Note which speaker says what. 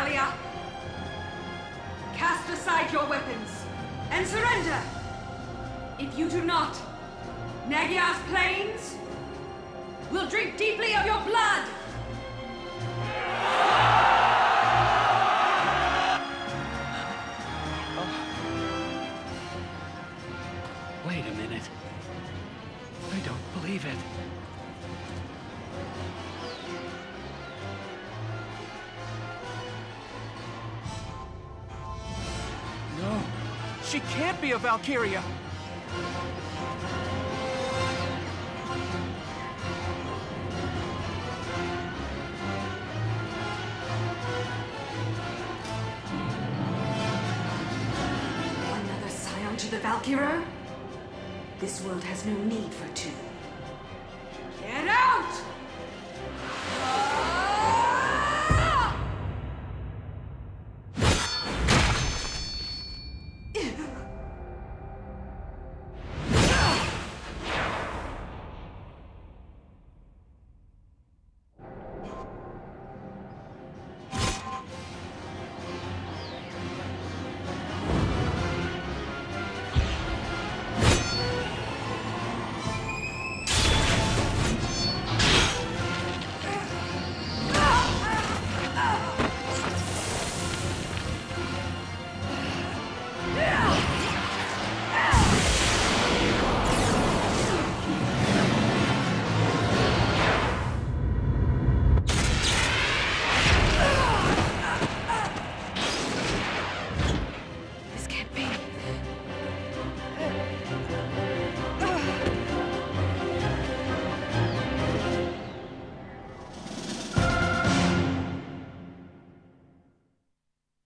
Speaker 1: Thalia! Cast aside your weapons and surrender! If you do not, Nagyar's plains will drink deeply of your blood!
Speaker 2: Wait a minute. I don't believe it. No, she can't be a Valkyria.
Speaker 1: Another scion to the Valkyria? This world has no need for two.